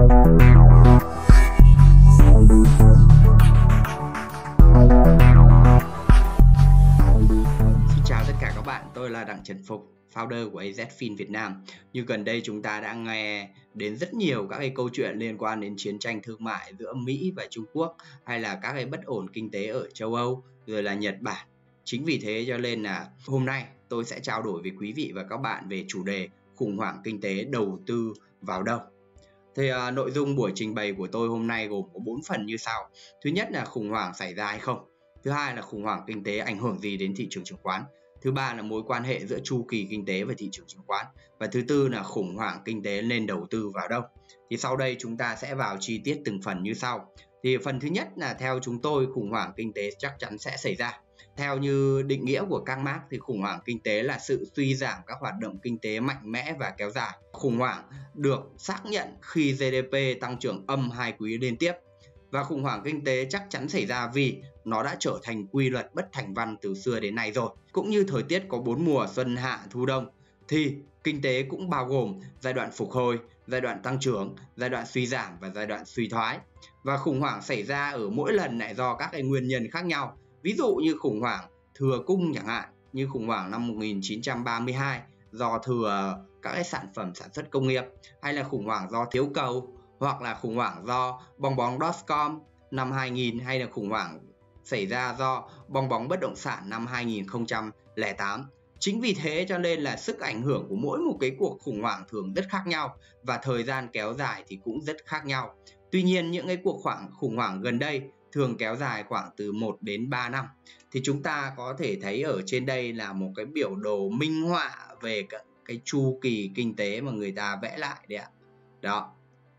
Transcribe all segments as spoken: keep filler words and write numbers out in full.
Xin chào tất cả các bạn, tôi là Đặng Trần Phục, founder của a zét Fin Việt Nam. Như gần đây chúng ta đã nghe đến rất nhiều các cái câu chuyện liên quan đến chiến tranh thương mại giữa Mỹ và Trung Quốc, hay là các cái bất ổn kinh tế ở châu Âu, rồi là Nhật Bản. Chính vì thế cho nên là hôm nay tôi sẽ trao đổi với quý vị và các bạn về chủ đề khủng hoảng kinh tế đầu tư vào đâu. Thì uh, nội dung buổi trình bày của tôi hôm nay gồm có bốn phần như sau. Thứ nhất là khủng hoảng xảy ra hay không. Thứ hai là khủng hoảng kinh tế ảnh hưởng gì đến thị trường chứng khoán. Thứ ba là mối quan hệ giữa chu kỳ kinh tế và thị trường chứng khoán. Và thứ tư là khủng hoảng kinh tế nên đầu tư vào đâu. Thì sau đây chúng ta sẽ vào chi tiết từng phần như sau. Thì phần thứ nhất là theo chúng tôi khủng hoảng kinh tế chắc chắn sẽ xảy ra. Theo như định nghĩa của Karl Marx thì khủng hoảng kinh tế là sự suy giảm các hoạt động kinh tế mạnh mẽ và kéo dài. Khủng hoảng được xác nhận khi giê đê pê tăng trưởng âm hai quý liên tiếp. Và khủng hoảng kinh tế chắc chắn xảy ra vì nó đã trở thành quy luật bất thành văn từ xưa đến nay rồi. Cũng như thời tiết có bốn mùa xuân hạ thu đông thì kinh tế cũng bao gồm giai đoạn phục hồi, giai đoạn tăng trưởng, giai đoạn suy giảm và giai đoạn suy thoái. Và khủng hoảng xảy ra ở mỗi lần lại do các cái nguyên nhân khác nhau. Ví dụ như khủng hoảng thừa cung chẳng hạn, như khủng hoảng năm một nghìn chín trăm ba mươi hai do thừa các cái sản phẩm sản xuất công nghiệp, hay là khủng hoảng do thiếu cầu, hoặc là khủng hoảng do bong bóng dot-com năm hai nghìn, hay là khủng hoảng xảy ra do bong bóng bất động sản năm hai nghìn không trăm lẻ tám. Chính vì thế cho nên là sức ảnh hưởng của mỗi một cái cuộc khủng hoảng thường rất khác nhau và thời gian kéo dài thì cũng rất khác nhau. Tuy nhiên những cái cuộc hoảng khủng hoảng gần đây thường kéo dài khoảng từ một đến ba năm. Thì chúng ta có thể thấy ở trên đây là một cái biểu đồ minh họa về cái, cái chu kỳ kinh tế mà người ta vẽ lại đấy ạ. Đó.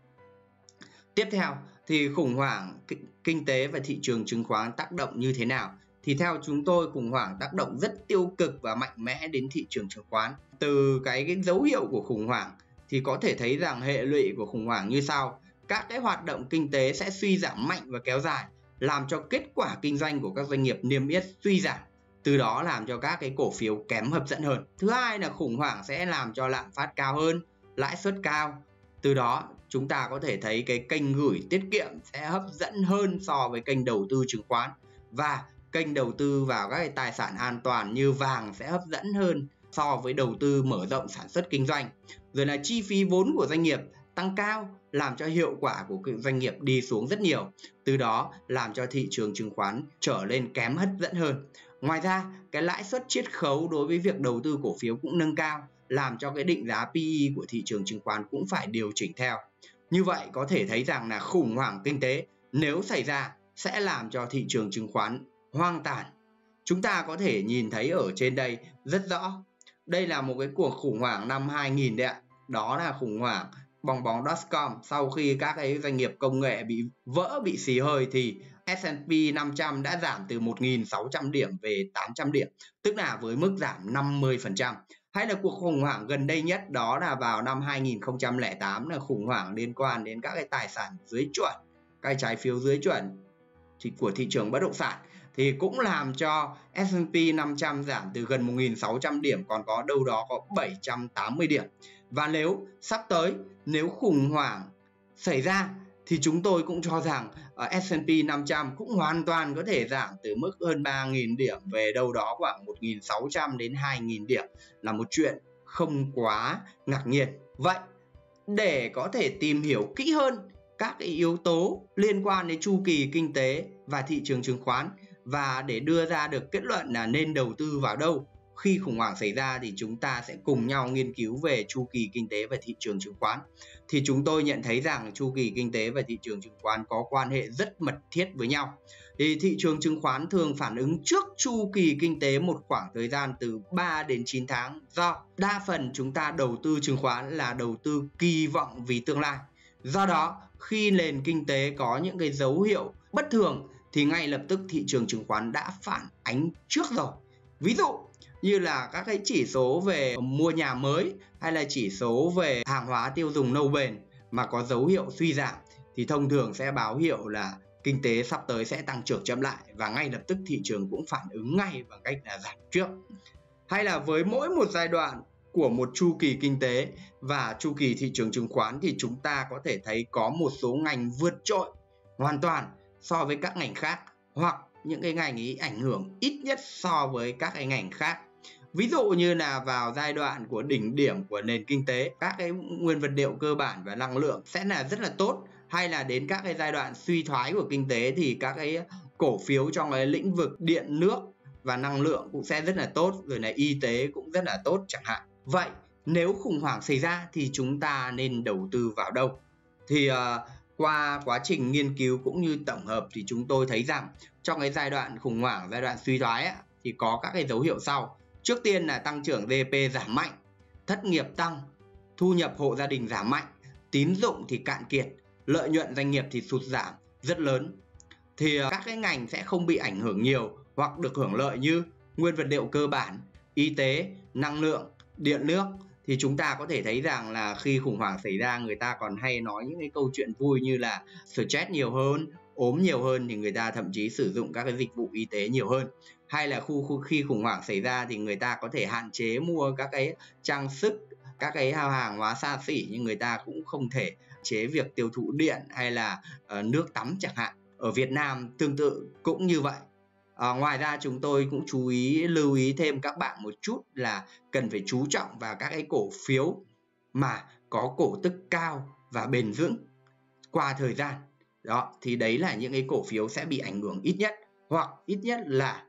Tiếp theo thì khủng hoảng kinh tế và thị trường chứng khoán tác động như thế nào? Thì theo chúng tôi khủng hoảng tác động rất tiêu cực và mạnh mẽ đến thị trường chứng khoán. Từ cái, cái dấu hiệu của khủng hoảng thì có thể thấy rằng hệ lụy của khủng hoảng như sau. Các cái hoạt động kinh tế sẽ suy giảm mạnh và kéo dài, làm cho kết quả kinh doanh của các doanh nghiệp niêm yết suy giảm, từ đó làm cho các cái cổ phiếu kém hấp dẫn hơn. Thứ hai là khủng hoảng sẽ làm cho lạm phát cao hơn, lãi suất cao, từ đó chúng ta có thể thấy cái kênh gửi tiết kiệm sẽ hấp dẫn hơn so với kênh đầu tư chứng khoán, và kênh đầu tư vào các cái tài sản an toàn như vàng sẽ hấp dẫn hơn so với đầu tư mở rộng sản xuất kinh doanh. Rồi là chi phí vốn của doanh nghiệp tăng cao, làm cho hiệu quả của doanh nghiệp đi xuống rất nhiều, từ đó làm cho thị trường chứng khoán trở lên kém hấp dẫn hơn. Ngoài ra, cái lãi suất chiết khấu đối với việc đầu tư cổ phiếu cũng nâng cao, làm cho cái định giá pê e của thị trường chứng khoán cũng phải điều chỉnh theo. Như vậy có thể thấy rằng là khủng hoảng kinh tế nếu xảy ra sẽ làm cho thị trường chứng khoán hoang tàn. Chúng ta có thể nhìn thấy ở trên đây rất rõ. Đây là một cái cuộc khủng hoảng năm hai nghìn đấy ạ. Đó là khủng hoảng bong bóng dot-com. Sau khi các cái doanh nghiệp công nghệ bị vỡ, bị xì hơi thì ét and pê năm trăm đã giảm từ một nghìn sáu trăm điểm về tám trăm điểm, tức là với mức giảm năm mươi phần trăm. Hay là cuộc khủng hoảng gần đây nhất đó là vào năm hai nghìn không trăm lẻ tám, là khủng hoảng liên quan đến các cái tài sản dưới chuẩn, các trái phiếu dưới chuẩn của thị trường bất động sản, thì cũng làm cho ét and pê năm trăm giảm từ gần một nghìn sáu trăm điểm còn có đâu đó có bảy trăm tám mươi điểm. Và nếu sắp tới nếu khủng hoảng xảy ra thì chúng tôi cũng cho rằng ét and pê năm trăm cũng hoàn toàn có thể giảm từ mức hơn ba nghìn điểm về đâu đó khoảng một nghìn sáu trăm đến hai nghìn điểm, là một chuyện không quá ngạc nhiên. Vậy để có thể tìm hiểu kỹ hơn các cái yếu tố liên quan đến chu kỳ kinh tế và thị trường chứng khoán, và để đưa ra được kết luận là nên đầu tư vào đâu khi khủng hoảng xảy ra, thì chúng ta sẽ cùng nhau nghiên cứu về chu kỳ kinh tế và thị trường chứng khoán. Thì chúng tôi nhận thấy rằng chu kỳ kinh tế và thị trường chứng khoán có quan hệ rất mật thiết với nhau. Thì thị trường chứng khoán thường phản ứng trước chu kỳ kinh tế một khoảng thời gian từ ba đến chín tháng, do đa phần chúng ta đầu tư chứng khoán là đầu tư kỳ vọng vì tương lai. Do đó, khi nền kinh tế có những cái dấu hiệu bất thường thì ngay lập tức thị trường chứng khoán đã phản ánh trước rồi. Ví dụ như là các cái chỉ số về mua nhà mới hay là chỉ số về hàng hóa tiêu dùng lâu bền mà có dấu hiệu suy giảm thì thông thường sẽ báo hiệu là kinh tế sắp tới sẽ tăng trưởng chậm lại, và ngay lập tức thị trường cũng phản ứng ngay bằng cách là giảm trước. Hay là với mỗi một giai đoạn của một chu kỳ kinh tế và chu kỳ thị trường chứng khoán thì chúng ta có thể thấy có một số ngành vượt trội hoàn toàn so với các ngành khác, hoặc những cái ngành ý ảnh hưởng ít nhất so với các cái ngành khác. Ví dụ như là vào giai đoạn của đỉnh điểm của nền kinh tế, các cái nguyên vật liệu cơ bản và năng lượng sẽ là rất là tốt, hay là đến các cái giai đoạn suy thoái của kinh tế thì các cái cổ phiếu trong cái lĩnh vực điện nước và năng lượng cũng sẽ rất là tốt, rồi là y tế cũng rất là tốt chẳng hạn. Vậy nếu khủng hoảng xảy ra thì chúng ta nên đầu tư vào đâu? Thì uh, qua quá trình nghiên cứu cũng như tổng hợp thì chúng tôi thấy rằng trong cái giai đoạn khủng hoảng, giai đoạn suy thoái ấy, thì có các cái dấu hiệu sau. Trước tiên là tăng trưởng giê đê pê giảm mạnh, thất nghiệp tăng, thu nhập hộ gia đình giảm mạnh, tín dụng thì cạn kiệt, lợi nhuận doanh nghiệp thì sụt giảm rất lớn. Thì các cái ngành sẽ không bị ảnh hưởng nhiều hoặc được hưởng lợi như nguyên vật liệu cơ bản, y tế, năng lượng, điện nước. Thì chúng ta có thể thấy rằng là khi khủng hoảng xảy ra, người ta còn hay nói những cái câu chuyện vui như là stress nhiều hơn, ốm nhiều hơn, thì người ta thậm chí sử dụng các cái dịch vụ y tế nhiều hơn. Hay là khu, khu khi khủng hoảng xảy ra thì người ta có thể hạn chế mua các cái trang sức, các cái hàng hóa xa xỉ, nhưng người ta cũng không thể chế việc tiêu thụ điện hay là uh, nước tắm chẳng hạn. Ở Việt Nam tương tự cũng như vậy. À, ngoài ra chúng tôi cũng chú ý lưu ý thêm các bạn một chút là cần phải chú trọng vào các cái cổ phiếu mà có cổ tức cao và bền vững qua thời gian. Đó, thì đấy là những cái cổ phiếu sẽ bị ảnh hưởng ít nhất, hoặc ít nhất là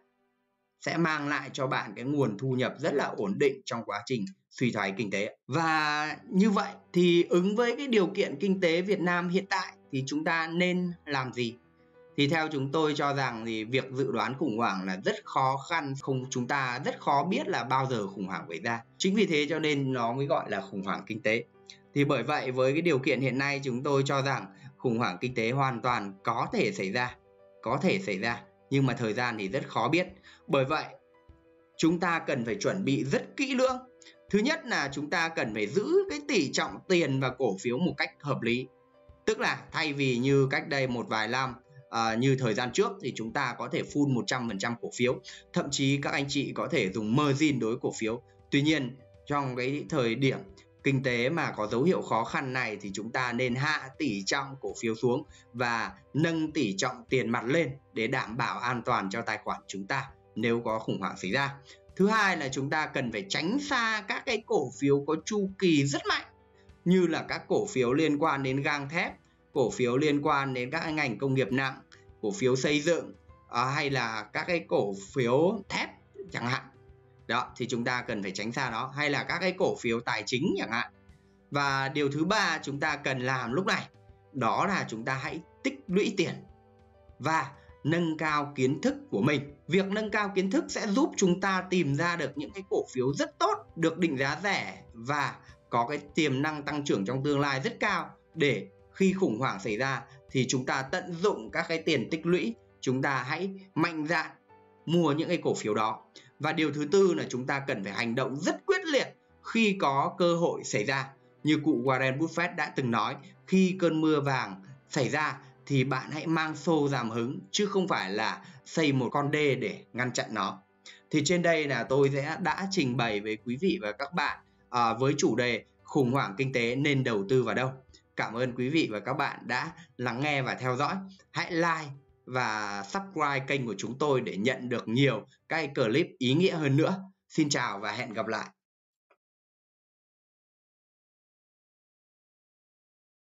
sẽ mang lại cho bạn cái nguồn thu nhập rất là ổn định trong quá trình suy thoái kinh tế. Và như vậy thì ứng với cái điều kiện kinh tế Việt Nam hiện tại thì chúng ta nên làm gì? Thì theo chúng tôi cho rằng thì việc dự đoán khủng hoảng là rất khó khăn, không chúng ta rất khó biết là bao giờ khủng hoảng xảy ra. Chính vì thế cho nên nó mới gọi là khủng hoảng kinh tế. Thì bởi vậy với cái điều kiện hiện nay chúng tôi cho rằng khủng hoảng kinh tế hoàn toàn có thể xảy ra, có thể xảy ra, nhưng mà thời gian thì rất khó biết. Bởi vậy chúng ta cần phải chuẩn bị rất kỹ lưỡng. Thứ nhất là chúng ta cần phải giữ cái tỷ trọng tiền và cổ phiếu một cách hợp lý. Tức là thay vì như cách đây một vài năm, À, như thời gian trước thì chúng ta có thể full một trăm phần trăm cổ phiếu, thậm chí các anh chị có thể dùng margin đối cổ phiếu. Tuy nhiên trong cái thời điểm kinh tế mà có dấu hiệu khó khăn này thì chúng ta nên hạ tỷ trọng cổ phiếu xuống và nâng tỷ trọng tiền mặt lên để đảm bảo an toàn cho tài khoản chúng ta nếu có khủng hoảng xảy ra. Thứ hai là chúng ta cần phải tránh xa các cái cổ phiếu có chu kỳ rất mạnh, như là các cổ phiếu liên quan đến gang thép, cổ phiếu liên quan đến các ngành công nghiệp nặng, cổ phiếu xây dựng, à, hay là các cái cổ phiếu thép chẳng hạn. Đó, thì chúng ta cần phải tránh xa nó, hay là các cái cổ phiếu tài chính chẳng hạn. Và điều thứ ba chúng ta cần làm lúc này đó là chúng ta hãy tích lũy tiền và nâng cao kiến thức của mình. Việc nâng cao kiến thức sẽ giúp chúng ta tìm ra được những cái cổ phiếu rất tốt, được định giá rẻ và có cái tiềm năng tăng trưởng trong tương lai rất cao, để khi khủng hoảng xảy ra thì chúng ta tận dụng các cái tiền tích lũy, chúng ta hãy mạnh dạn mua những cái cổ phiếu đó. Và điều thứ tư là chúng ta cần phải hành động rất quyết liệt khi có cơ hội xảy ra. Như cụ Warren Buffett đã từng nói, khi cơn mưa vàng xảy ra thì bạn hãy mang xô giảm hứng, chứ không phải là xây một con đê để ngăn chặn nó. Thì trên đây là tôi sẽ đã trình bày với quý vị và các bạn à, với chủ đề khủng hoảng kinh tế nên đầu tư vào đâu. Cảm ơn quý vị và các bạn đã lắng nghe và theo dõi. Hãy like và subscribe kênh của chúng tôi để nhận được nhiều cái clip ý nghĩa hơn nữa. Xin chào và hẹn gặp lại.